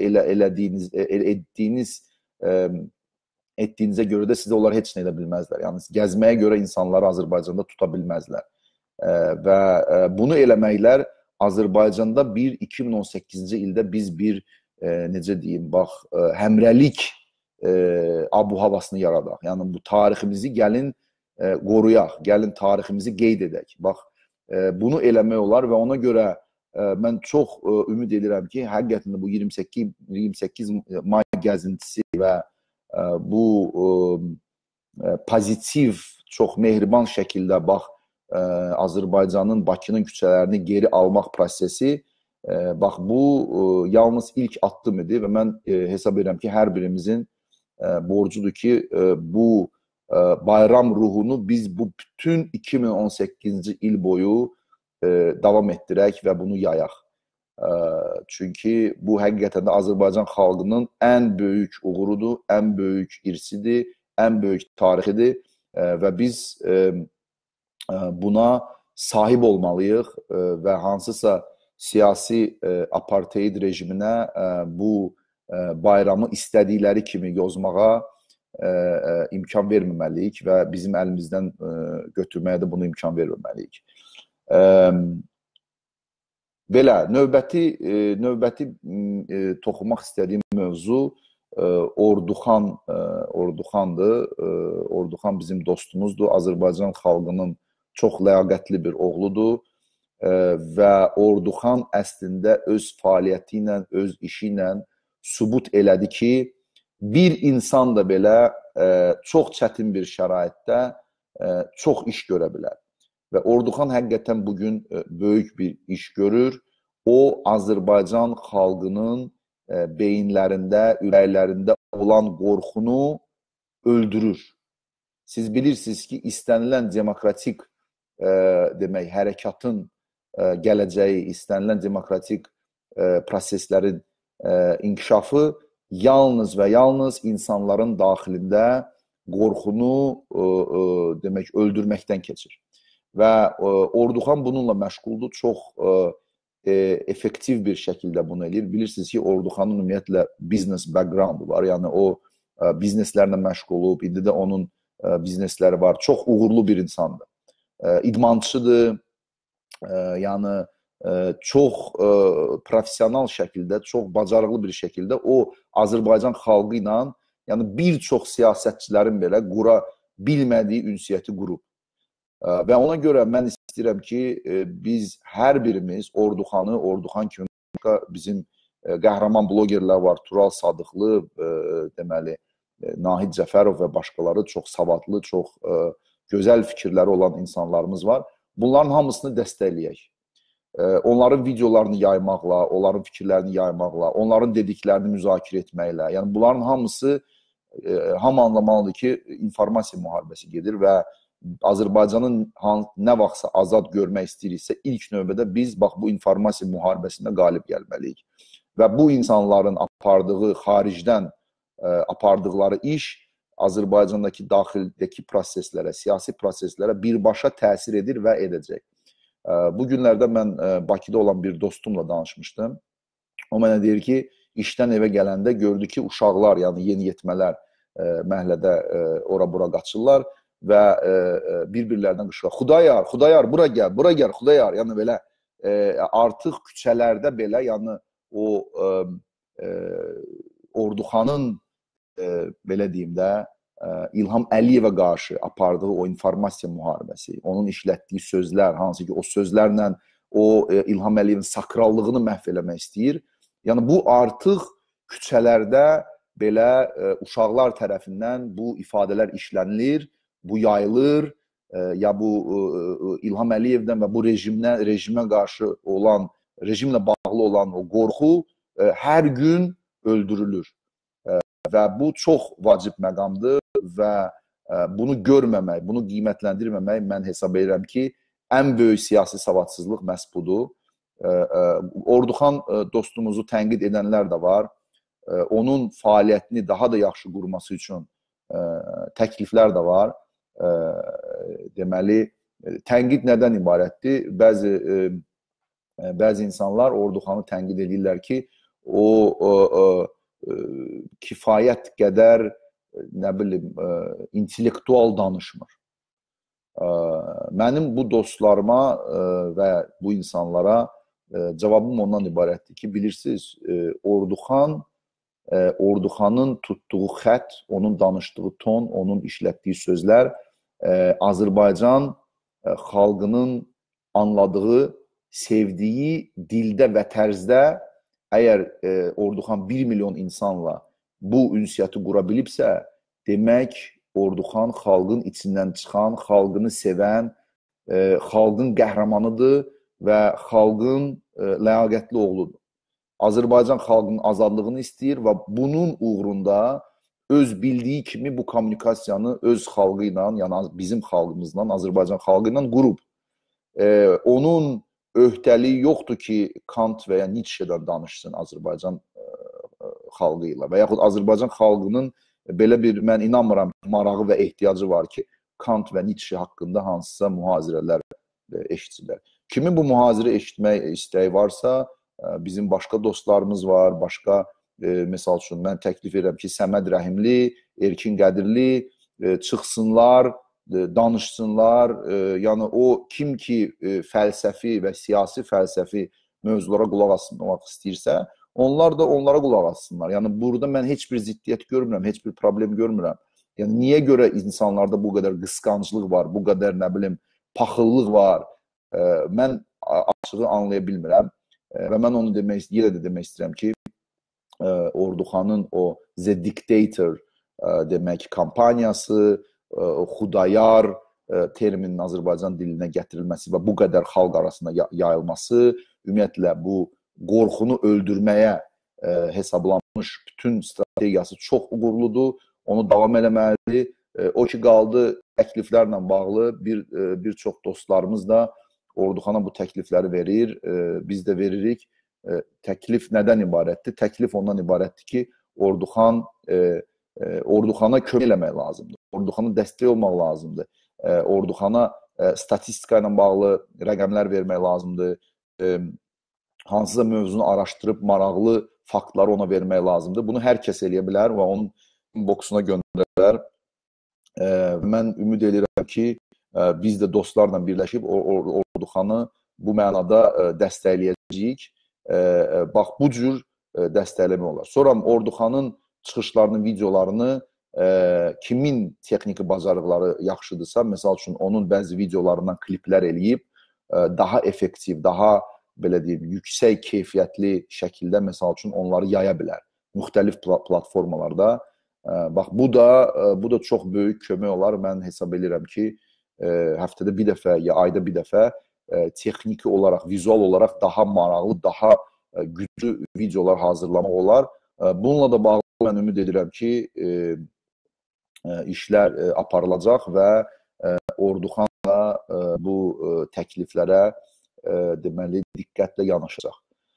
etdiyinizə görə də sizə onlar heç nə edə bilməzlər. Yəni, gəzməyə görə insanları Azərbaycanda tuta bilməzlər. Və bunu eləməklər Azərbaycanda 2018-ci ildə biz bir, necə deyim, bax, həmrəlik abu-havasını yaradaq. Yəni, bu tariximizi gəlin qoruyaq, gəlin tariximizi qeyd edək. Bax, bunu eləmək olar və ona görə mən çox ümid edirəm ki, həqiqətən bu 28 may gəzintisi və bu pozitiv, çox mehriban şəkildə bax, Azərbaycanın, Bakının küçələrini geri almaq prosesi, bax, bu yalnız ilk addım idi və mən hesab edirəm ki, hər birimizin borcudur ki, bu bayram ruhunu biz bu bütün 2018-ci il boyu davam etdirək və bunu yayaq. Çünki bu həqiqətən də Azərbaycan xalqının ən böyük uğurudur, ən böyük irsidir, ən böyük tarixidir və biz buna sahib olmalıyıq və hansısa siyasi apartheid rejiminə bu bayramı istədikləri kimi yozmağa imkan verməməliyik və bizim əlimizdən götürməyə də bunu imkan verməməliyik. Belə, növbəti toxunmaq istədiyim mövzu Orduxandır. Orduxan bizim dostumuzdur. Azərbaycan xalqının çox ləyaqətli bir oğludur və Orduxan əslində öz fəaliyyəti ilə, öz işi ilə sübut elədi ki, bir insan da belə çox çətin bir şəraitdə çox iş görə bilər. Və Orduxan həqiqətən bugün böyük bir iş görür. O, Azərbaycan xalqının beyinlərində, ürəklərində olan qorxunu öldürür. Siz bilirsiniz ki, istənilən demokratik demək, hərəkatın gələcəyi, istənilən demokratik proseslərin inkişafı yalnız və yalnız insanların daxilində qorxunu demək, öldürməkdən keçir. Və Orduxan bununla məşğuldur, çox effektiv bir şəkildə bunu eləyir. Bilirsiniz ki, Orduxanın ümumiyyətlə business background var, yəni o bizneslərlə məşğul olub, indi də onun biznesləri var, çox uğurlu bir insandır. İdmançıdır, yəni çox profesional şəkildə, çox bacarıqlı bir şəkildə o Azərbaycan xalqı ilə, yəni bir çox siyasətçilərin belə qura bilmədiyi ünsiyyəti qurub. Və ona görə mən istəyirəm ki, biz hər birimiz Orduxanı, Orduxan kimi bizim qəhrəman blogerlər var, Tural Sadıqlı, deməli, Nahid Cəfərov və başqaları, çox savadlı, çox gözəl fikirləri olan insanlarımız var. Bunların hamısını dəstəkləyək. Onların videolarını yaymaqla, onların fikirlərini yaymaqla, onların dediklərini müzakirə etməklə, yəni bunların hamısı hamı anlamalıdır ki, informasiya müharibəsi gedir və Azərbaycanın nə vaxtsa azad görmək istəyiriksə, ilk növbədə biz bax bu informasiya müharibəsində qalib gəlməliyik. Və bu insanların apardığı, xaricdən apardıqları iş Azərbaycandakı daxildəki proseslərə, siyasi proseslərə birbaşa təsir edir və edəcək. Bu günlərdə mən Bakıda olan bir dostumla danışmışdım. O mənə deyir ki, işdən evə gələndə gördü ki, uşaqlar, yəni yeniyetmələr məhəllədə ora-bura qaçırlar və bir-birlərindən qışqırır. Xudayar, Xudayar, bura gəl, Xudayar. Yəni belə artıq küçələrdə belə, yəni o Orduxanın belə deyim də, İlham Əliyevə qarşı apardığı o informasiya müharibəsi, onun işlətdiyi sözlər, hansı ki o sözlərlə o İlham Əliyevin sakrallığını məhv eləmək istəyir. Yəni bu artıq küçələrdə belə uşaqlar tərəfindən bu ifadələr işlənilir, bu yayılır, ya bu İlham Əliyevdən və bu rejimə qarşı olan, rejimlə bağlı olan o qorxu hər gün öldürülür. Və bu çox vacib məqamdır və bunu görməmək, bunu qiymətləndirməmək mən hesab edirəm ki, ən böyük siyasi savadsızlıq məhz budur. Orduxan dostumuzu tənqid edənlər də var. Onun fəaliyyətini daha da yaxşı qurması üçün təkliflər də var. Deməli, tənqid nədən ibarətdir? Bəzi insanlar Orduxanı tənqid edirlər ki, o kifayət qədər, nə bilim, intellektual danışmır. Mənim bu dostlarıma və bu insanlara cavabım ondan ibarətdir ki, bilirsiniz, Orduxanın tutduğu xət, onun danışdığı ton, onun işlətdiyi sözlər Azərbaycan xalqının anladığı, sevdiyi dildə və tərzdə, əgər Orduxan 1 milyon insanla bu ünsiyyəti qura bilibsə, demək Orduxan xalqın içindən çıxan, xalqını sevən, xalqın qəhrəmanıdır və xalqın ləyaqətli oğludur. Azərbaycan xalqının azadlığını istəyir və bunun uğrunda öz bildiyi kimi bu kommunikasiyanı öz xalqı ilə, yəni bizim xalqımızla, Azərbaycan xalqı ilə qurub. Onun öhdəliyi yoxdur ki, Kant və ya Nietzsche'dən danışsın Azərbaycan xalqı ilə və yaxud Azərbaycan xalqının belə bir, mən inanmıram, marağı və ehtiyacı var ki, Kant və Nietzsche haqqında hansısa mühazirələr eşitsinlər. Kimin bu mühazirə eşitmək istəyi varsa, bizim başqa dostlarımız var, başqa, məsəl üçün, mən təklif edirəm ki, Səməd Rəhimli, Erkin Qədirli çıxsınlar, danışsınlar, yəni o kim ki fəlsəfi və siyasi fəlsəfi mövzulara qulaq asmaq istəyirsə, onlar da onlara qulaq assınlar. Yəni burada mən heç bir ziddiyyət görmürəm, heç bir problem görmürəm. Yəni niyə görə insanlarda bu qədər qısqanclıq var, bu qədər, nə bilim, paxıllıq var, mən açığı anlaya bilmirəm və mən onu yenə də demək istəyirəm ki, Orduxanın o The Dictator demək kampaniyası, Xudayar terminin Azərbaycan dilinə gətirilməsi və bu qədər xalq arasında yayılması, ümumiyyətlə bu qorxunu öldürməyə hesablanmış bütün strategiyası çox uğurludur. onu davam eləməlidir. O ki qaldı təkliflərlə bağlı bir çox dostlarımız da Orduxana bu təklifləri verir. Biz də veririk. Təklif nədən ibarətdir? Təklif ondan ibarətdir ki, Orduxana kömək eləmək lazımdır. Orduxana dəstək olmaq lazımdır. Orduxana statistika ilə bağlı rəqəmlər vermək lazımdır. Hansısa mövzunu araşdırıb maraqlı faktları ona vermək lazımdır. Bunu hər kəs eləyə bilər və onun boksuna göndərilər. Mən ümid edirəm ki, biz də dostlarla birləşib Orduxanı bu mənada dəstəkləyəcəyik. Bax, bu cür dəstəkləmək olar. Sonra Orduxanın çıxışlarını, videolarını kimin texniki bacarıqları yaxşıdırsa, məsəl üçün onun bəzi videolarından kliplər eləyib, daha effektiv, daha belə deyim, yüksək keyfiyyətli şəkildə məsəl üçün onları yaya bilər müxtəlif platformalarda. Bax, bu da çox böyük kömək olar. Mən hesab edirəm ki, həftədə bir dəfə ya ayda bir dəfə texniki olaraq, vizual olaraq daha maraqlı, daha güclü videolar hazırlamaq olar. Bununla da bağlı mən ümid edirəm ki, işlər aparılacaq və Orduxan da bu təkliflərə deməli diqqətlə yanaşacaq.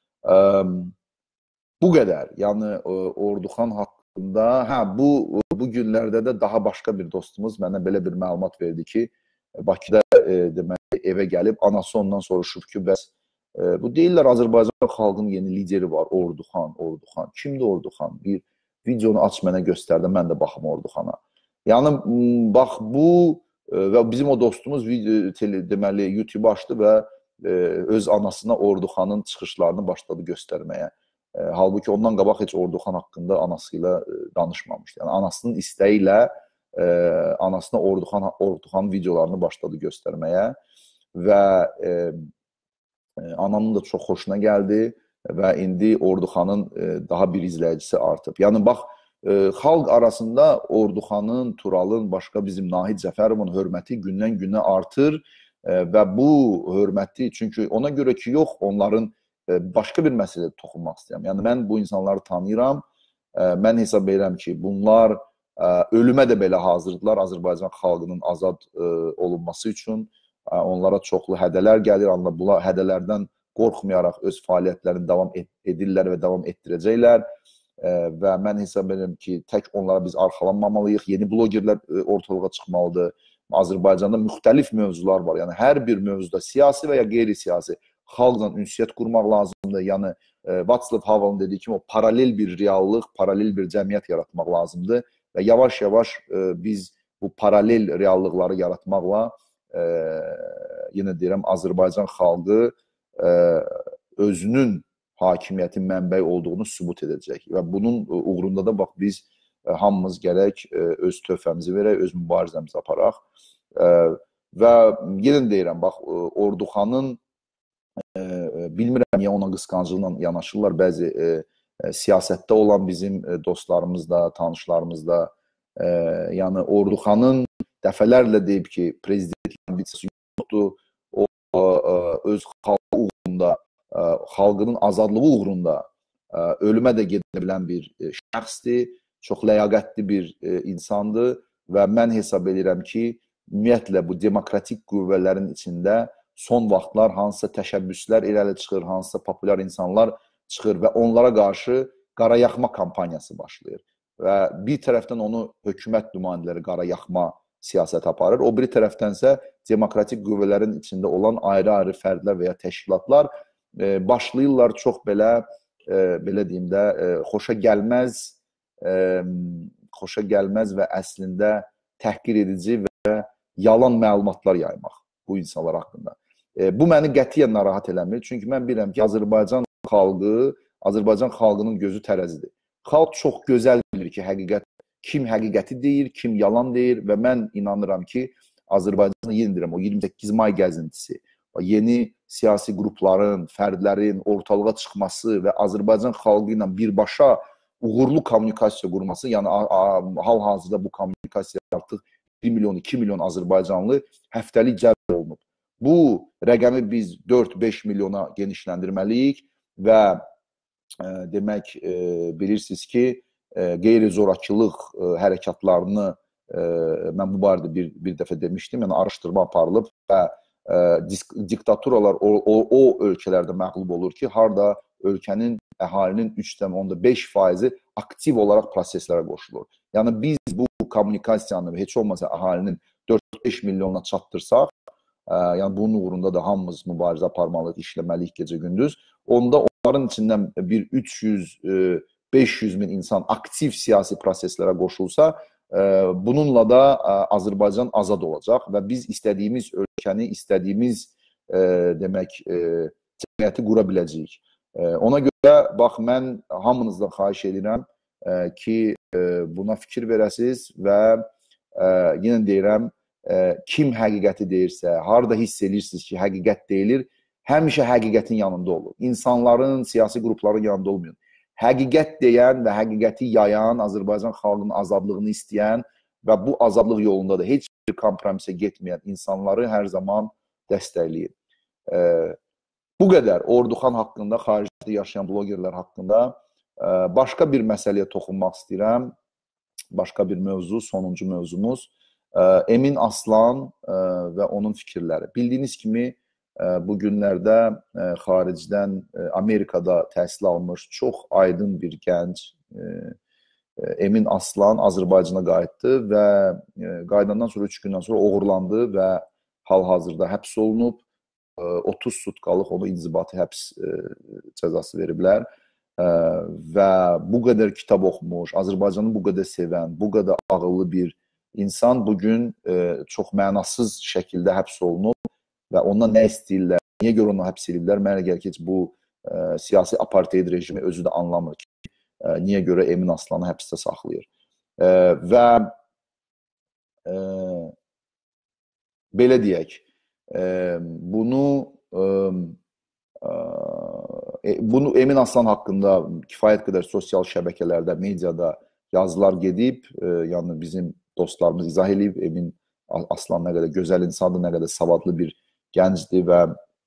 Bu qədər. Yəni Orduxan haqqında, bu günlərdə də daha başqa bir dostumuz mənə belə bir məlumat verdi ki, Bakıda deməli evə gəlib, anası ondan soruşub ki, bəs bu deyirlər Azərbaycan xalqının yeni lideri var, Orduxan. Kimdir Orduxan? Bir videonu aç mənə göstərdi, mən də baxım Orduxana. Yəni, bax bu və bizim o dostumuz deməli YouTube açdı və öz anasına Orduxanın çıxışlarını başladı göstərməyə. Halbuki ondan qabaq heç Orduxan haqqında anası ilə danışmamışdı. Yəni, anasının istəyi ilə anasına Orduxan videolarını başladı göstərməyə və anamın da çox xoşuna gəldi və indi Orduxanın daha bir izləyicisi artıb. Yəni, bax, xalq arasında Orduxanın, Turalın, başqa bizim Nahid Cəfərovun hörməti gündən-günə artır və bu hörməti, çünki ona görə ki, yox, onların başqa bir məsələdə toxunmaq istəyirəm. Yəni, mən bu insanları tanıyıram, mən hesab edirəm ki, bunlar ölümə də belə hazırdılar Azərbaycan xalqının azad olunması üçün. Onlara çoxlu hədələr gəlir, bu hədələrdən qorxmayaraq öz fəaliyyətlərini davam edirlər və davam etdirəcəklər. Və mən hesab edirəm ki, tək onlara biz arxalanmamalıyıq, yeni blogerlər ortalığa çıxmalıdır. Azərbaycanda müxtəlif mövzular var, yəni hər bir mövzuda siyasi və ya qeyri-siyasi xalqla ünsiyyət qurmaq lazımdır. Yəni, Václav Havel'ın dediyi kimi o paralel bir reallıq, paralel bir cəmiyyət yaratmaq lazımdır və yavaş-yavaş biz bu paralel reallıqları yaratmaqla yenə deyirəm, Azərbaycan xalqı özünün hakimiyyətin mənbəyi olduğunu sübut edəcək və bunun uğrunda da bax biz hamımız gərək öz töhfəmizi verək, öz mübarizəmizi aparaq və yenə deyirəm, bax, Orduxanın bilmirəm niyə ona qısqancılıqla yanaşırlar, bəzi siyasətdə olan bizim dostlarımız da, tanışlarımız da, yəni Orduxanın dəfələrlə deyib ki, prezidentlərin bitisi yoxdur, o öz xalqı uğrunda, xalqının azadlığı uğrunda ölümə də gedə bilən bir şəxsdir, çox ləyaqətli bir insandır və mən hesab edirəm ki, ümumiyyətlə bu demokratik qüvvələrin içində son vaxtlar hansısa təşəbbüslər irəli çıxır, hansısa populyar insanlar çıxır və onlara qarşı qara yaxma kampaniyası başlayır. Və bir tərəfdən onu hökumət nümayəndələri qara yaxma siyasət aparır, o biri tərəfdənsə demokratik qüvvələrin içində olan ayrı-ayrı fərdlər və ya təşkilatlar başlayırlar çox belə deyim də, xoşa gəlməz və əslində təhqir edici və yalan məlumatlar yaymaq bu insanlar haqqında. Bu məni qətiyyən narahat eləmir. Çünki mən bilirəm ki, Azərbaycan xalqının gözü tərəzidir. Xalq çox gözəl bilir ki, kim həqiqəti deyir, kim yalan deyir və mən inanıram ki, Azərbaycanda yenə deyirəm, o 28 may gəzintisi, yeni siyasi qrupların, fərdlərin ortalığa çıxması və Azərbaycan xalqı ilə birbaşa uğurlu kommunikasiya qurması, yəni hal-hazırda bu kommunikasiya artıq 1 milyon, 2 milyon Azərbaycanlı həftəlik cəlb olunub. Bu rəqəmi biz 4-5 milyona genişləndirməliyik və demək, bilirsiniz ki, qeyri-zorakılıq hərəkatlarını mən bu barədə bir dəfə demişdim. Yəni araşdırma aparılıb və diktaturalar o ölkələrdə məğlub olur ki, harda ölkənin əhalinin 3,5% aktiv olaraq proseslərə qoşulur. Yəni biz bu kommunikasiyanı heç olmasa əhalinin 4-5 milyonuna çatdırsaq, yəni bunun uğrunda da hamımız mübarizə aparmalıyıq, işləməliyik gecə-gündüz. Onda onların içindən bir 300-500 min insan aktiv siyasi proseslərə qoşulsa, bununla da Azərbaycan azad olacaq və biz istədiyimiz ölkəni, istədiyimiz demək, cəmiyyəti qura biləcəyik. Ona görə, bax, mən hamınızdan xahiş edirəm ki, buna fikir verəsiniz və yenə deyirəm, kim həqiqəti deyirsə, harada hiss edirsiniz ki, həqiqət deyilir, həmişə həqiqətin yanında olun. İnsanların, siyasi qrupların yanında olmayın. Həqiqət deyən və həqiqəti yayan, Azərbaycan xalqının azadlığını istəyən və bu azadlıq yolunda da heç bir kompromisə getməyən insanları hər zaman dəstəkləyin. Bu qədər Orduxan haqqında, xaricdə yaşayan blogerlər haqqında başqa bir məsələyə toxunmaq istəyirəm. Başqa bir mövzu, sonuncu mövzumuz. Emin Aslan və onun fikirləri. Bildiyiniz kimi, bu günlərdə xaricdən Amerikada təhsil almış çox aydın bir gənc Emin Aslan Azərbaycana qayıtdı və qayıdandan sonra 3 gündən sonra oğurlandı və hal-hazırda həbs olunub. 30 sutkalıq onu inzibati həbs cəzası veriblər və bu qədər kitab oxumuş, Azərbaycanı bu qədər sevən, bu qədər ağıllı bir insan bugün çox mənasız şəkildə həbs olunub və ondan nə istəyirlər, niyə görə onu həbs ediblər? Mənə gəlir ki, bu siyasi apartheid rejimi özü də anlamır ki, niyə görə Emin Aslanı həbsdə saxlayır. Və belə deyək, bunu Emin Aslan haqqında kifayət qədər sosial şəbəkələrdə, mediada yazılar gedib, yəni bizim dostlarımız izah edib, Emin Aslan nə qədər gözəl insandır, nə qədər savadlı bir gəncdir və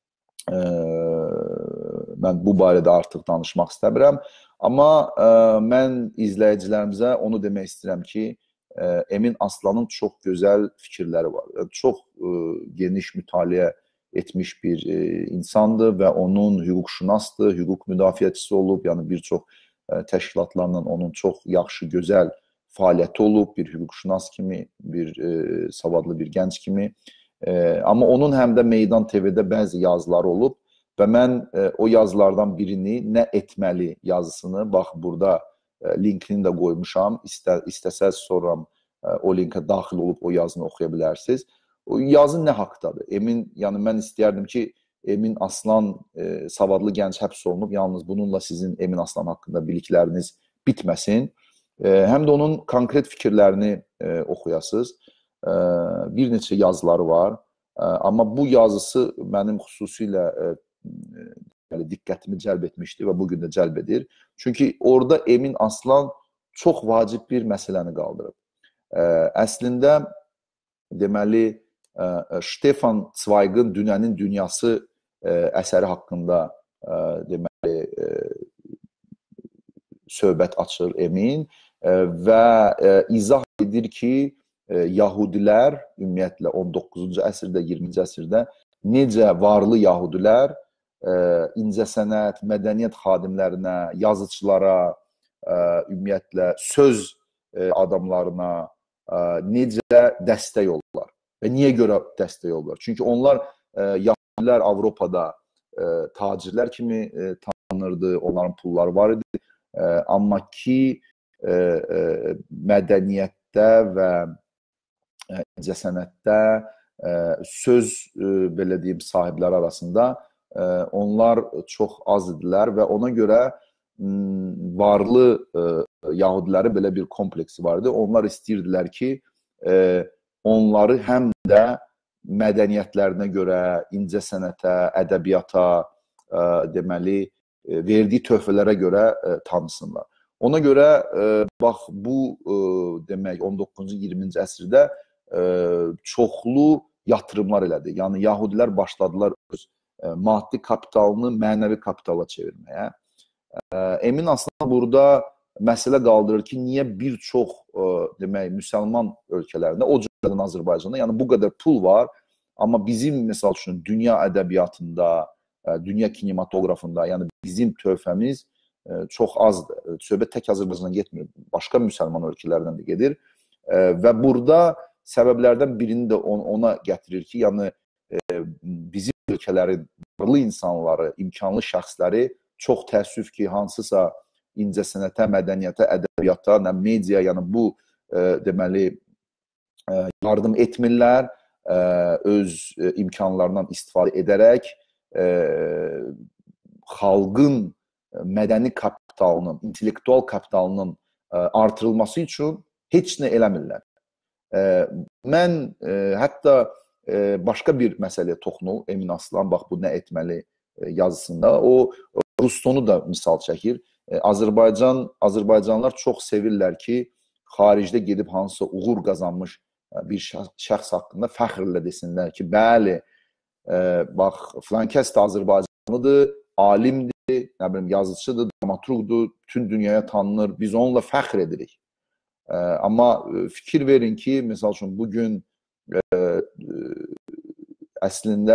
mən bu barədə artıq danışmaq istəmirəm. Amma mən izləyicilərimizə onu demək istəyirəm ki, Emin Aslanın çox gözəl fikirləri var. Çox geniş mütaliə etmiş bir insandır və onun hüquqşünasdır, hüquq müdafiəçisi olub, yəni bir çox təşkilatlarla onun çox yaxşı, gözəl fəaliyyəti olub, bir hüquqşünas kimi, bir savadlı bir gənc kimi. Amma onun həm də Meydan TV-də bəzi yazıları olub və mən o yazılardan birini nə etməli yazısını, bax, burada linkini də qoymuşam, istəsəz sonra o linkə daxil olub o yazını oxuya bilərsiniz. O yazı nə haqdadır? Yəni mən istəyərdim ki, Emin Aslan savadlı gənc həbs olunub, yalnız bununla sizin Emin Aslan haqqında bilikləriniz bitməsin. Həm də onun konkret fikirlərini oxuyasınız. Bir neçə yazıları var. Amma bu yazısı mənim xüsusilə diqqətimi cəlb etmişdi və bugün də cəlb edir. Çünki orada Emin Aslan çox vacib bir məsələni qaldırıb. Əslində, deməli, Stefan Zweig'ın Dünənin Dünyası əsəri haqqında deməli söhbət açır Emin və izah edir ki, Yahudilər, ümumiyyətlə 19-cu əsrdə, 20-ci əsrdə necə varlı Yahudilər incəsənət, mədəniyyət xadimlərinə, yazıçılara, ümumiyyətlə söz adamlarına necə dəstək olurlar və niyə görə dəstək olurlar? Çünki onlar Yahudilər Avropada tacirlər kimi tanınırdı, onların pulları var idi. Amma ki, mədəniyyətdə və incəsənətdə söz, belə deyim, sahibləri arasında onlar çox az idilər və ona görə varlı Yahudiləri belə bir kompleksi vardı. Onlar istəyirdilər ki, onları həm də mədəniyyətlərinə görə, incəsənətə, ədəbiyyata, deməli, verdiyi töhfələrə görə tanısınlar. Ona görə, bax, bu, demək, 19-cu, 20-ci əsrdə çoxlu yatırımlar elədi. Yəni, Yahudilər başladılar öz maddi kapitalını mənəvi kapitala çevirməyə. Emin Aslan burada məsələ qaldırır ki, niyə bir çox demək müsəlman ölkələrində, o cümlədən Azərbaycanda, yəni bu qədər pul var, amma bizim məsəl üçün dünya ədəbiyyatında, dünya kinematografında, yəni bizim töhfəmiz çox azdır. Söhbət tək Azərbaycandan getmir, başqa müsəlman ölkələrdən də gedir və burada səbəblərdən birini də ona gətirir ki, yəni bizim ölkələrin varlı insanları, imkanlı şəxsləri çox təəssüf ki, hansısa incəsənətə, mədəniyyətə, ədəbiyyata, media, yəni bu deməli yardım etmirlər, öz imkanlarından istifadə edərək xalqın mədəni kapitalının, intellektual kapitalının artırılması üçün heç nə eləmirlər. Mən hətta başqa bir məsələyə toxunur Emin Aslan, bax bu nə etməli yazısında. O Rustonu da misal çəkir. Azərbaycanlılar çox sevirlər ki, xaricdə gedib hansısa uğur qazanmış bir şəxs haqqında fəxrlə desinlər ki, bəli, bax, filankəs də Azərbaycanlıdır, alimdir, nə bilim, yazıcıdır, dramaturqdur, bütün dünyaya tanınır, biz onunla fəxr edirik. Amma fikir verin ki, məsəl üçün, bugün əslində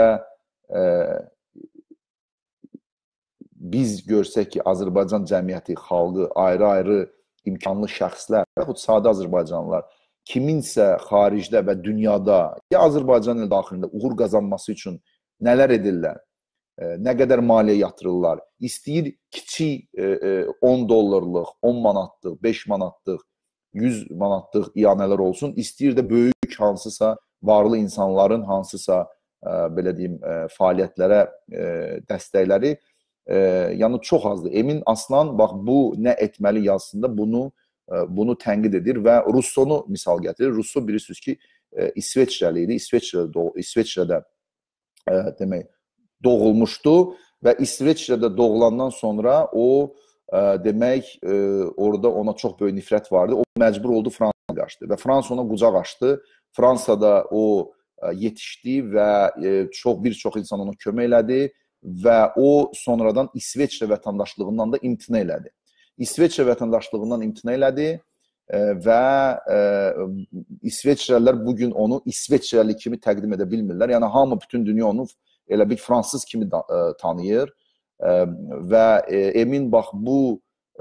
biz görsək ki, Azərbaycan cəmiyyəti, xalqı, ayrı-ayrı imkanlı şəxslər, yaxud sadə Azərbaycanlılar kiminsə xaricdə və dünyada, ya Azərbaycan il daxilində uğur qazanması üçün nələr edirlər, nə qədər maliyyə yatırırlar, istəyir kiçik 10 dollarlıq, 10 manatlıq, 5 manatlıq, 100 manatlıq iyanələr olsun, istəyir də böyük hansısa varlı insanların hansısa belə deyim, fəaliyyətlərə dəstəkləri yəni çox azdır. Emin Aslan bax bu nə etməli yazısında bunu tənqid edir və Russonu misal gətirir. Russo bilirsiniz ki, İsveçrəli idi. İsveçrədə demək doğulmuşdu və İsveçrədə doğulandan sonra o demək orada ona çox böyük nifrət vardı. O məcbur oldu Fransaya qaçdı və Fransa ona qucaq açdı. Fransada o yetişdi və bir çox insan ona kömək elədi və o sonradan İsveçrə vətəndaşlığından da imtina elədi. İsveçrə vətəndaşlığından imtina elədi və İsveçrəlilər bugün onu İsveçrəli kimi təqdim edə bilmirlər. Yəni hamı, bütün dünya onu elə bir fransız kimi tanıyır və Emin bax bu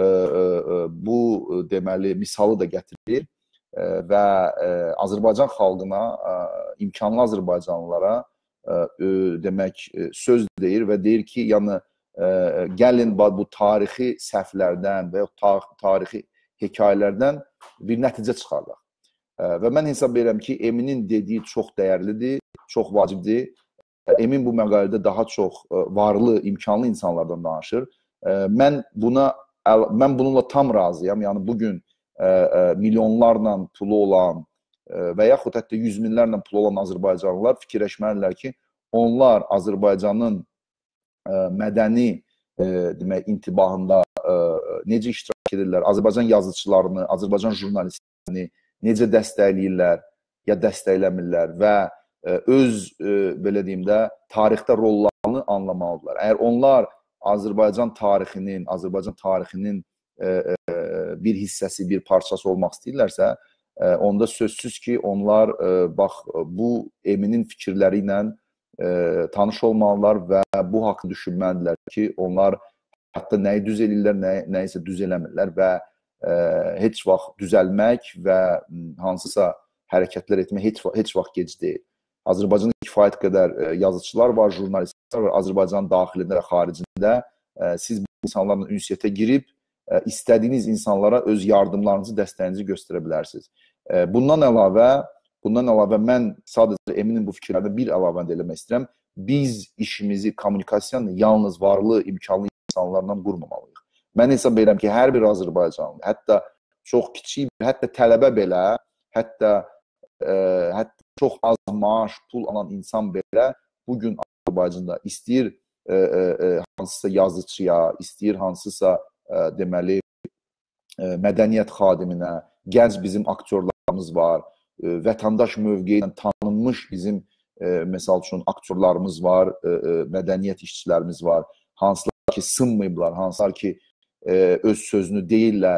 deməli misalı da gətirir və Azərbaycan xalqına, imkanlı Azərbaycanlılara demək söz deyir və deyir ki, yəni gəlin bu tarixi səhvlərdən və tarixi hekayələrdən bir nəticə çıxardaq. Və mən hesab edirəm ki, Eminin dediyi çox dəyərlidir, çox vacibdir. Emin bu məqalədə daha çox varlı, imkanlı insanlardan danışır. Mən bununla tam razıyam. Yəni bugün milyonlarla pulu olan və yaxud hətta 100 minlərlə pulu olan Azərbaycanlılar fikirləşməlidirlər ki, onlar Azərbaycanın mədəni demək intibahında necə iştirak edirlər, Azərbaycan yazıçılarını, Azərbaycan jurnalistlərini necə dəstəkləyirlər ya dəstəkləmirlər və öz belə deyim də tarixdə rollarını anlamalıdırlar. Əgər onlar Azərbaycan tarixinin bir hissəsi, bir parçası olmaq istəyirlərsə, onda sözsüz ki, onlar bax bu Eminin fikirləri ilə tanış olmalılar və bu haqqı düşünməlidirlər ki, onlar hətta nəyi düz edirlər, nəyisə düz eləmirlər və heç vaxt düzəlmək və hansısa hərəkətlər etmək heç vaxt gec deyil. Azərbaycanda kifayət qədər yazıçılar var, jurnalistlər var, Azərbaycanın daxilində və xaricində. Siz bu insanlarla ünsiyyətə girib, istədiyiniz insanlara öz yardımlarınızı, dəstəyinizi göstərə bilərsiniz. Bundan əlavə mən sadəcə Eminin bu fikirlərində bir əlavə eləmək istəyirəm. Biz işimizi, kommunikasiyanı yalnız varlı, imkanlı insanlarla qurmamalıyıq. Mən hesab edirəm ki, hər bir Azərbaycanlı, hətta çox kiçik, hətta tələbə belə, hətta çox az maaş, pul alan insan belə bugün Azərbaycanda istəyir hansısa yazıçıya, istəyir hansısa deməli mədəniyyət xadiminə, gənc bizim aktyorlarımız var, vətəndaş mövqeyi ilə tanınmış bizim məsəl üçün aktyorlarımız var, mədəniyyət işçilərimiz var, hansılar ki sınmayıblar, hansılar ki öz sözünü deyirlər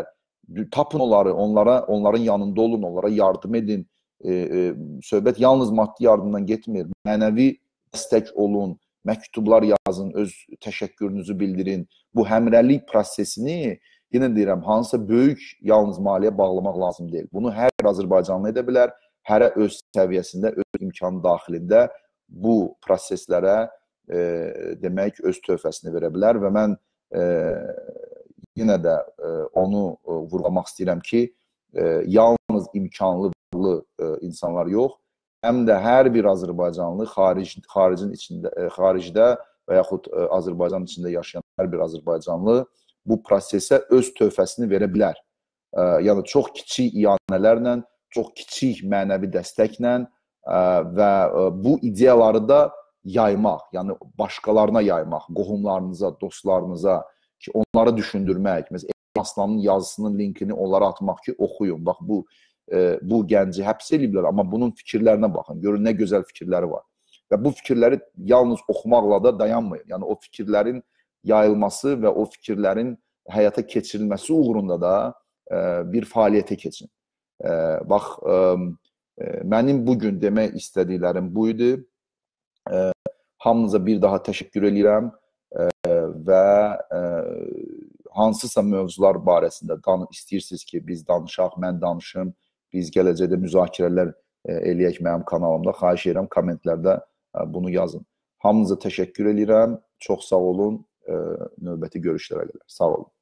tapın onların yanında olun, onlara yardım edin. Söhbət yalnız maddi yardımdan getmir. Mənəvi dəstək olun, məktublar yazın, öz təşəkkürünüzü bildirin. Bu həmrəylik prosesini, yenə deyirəm, hansısa böyük yalnız maliyyə bağlamaq lazım deyil. Bunu hər Azərbaycanlı edə bilər, hərə öz səviyyəsində, öz imkanı daxilində bu proseslərə demək, öz töhfəsini verə bilər və mən yenə də onu vurğulamaq istəyirəm ki, yalnız imkanlı insanlar yox, həm də hər bir Azərbaycanlı xaricdə və yaxud Azərbaycan içində yaşayan hər bir Azərbaycanlı bu prosesə öz töhfəsini verə bilər. Yəni, çox kiçik iyanələrlə, çox kiçik mənəvi dəstəklə və bu ideyaları da yaymaq, yəni başqalarına yaymaq, qohumlarınıza, dostlarınıza ki, onları düşündürmək, məsələn, Aslanın yazısının linkini onlara atmaq ki, oxuyun. Bax, bu gənci həbs ediblər, amma bunun fikirlərinə baxın, görün nə gözəl fikirləri var. Və bu fikirləri yalnız oxumaqla da dayanmayın. Yəni, o fikirlərin yayılması və o fikirlərin həyata keçirilməsi uğrunda da bir fəaliyyətə keçin. Bax, mənim bugün demək istədiklərim buydu. Hamınıza bir daha təşəkkür edirəm və hansısa mövzular barəsində istəyirsiniz ki, biz danışaq, mən danışım, biz gələcəkdə müzakirələr eləyək mənim kanalımda. Xahiş edirəm, kommentlərdə bunu yazın. Hamınıza təşəkkür edirəm, çox sağ olun, növbəti görüşlərə qədər. Sağ olun.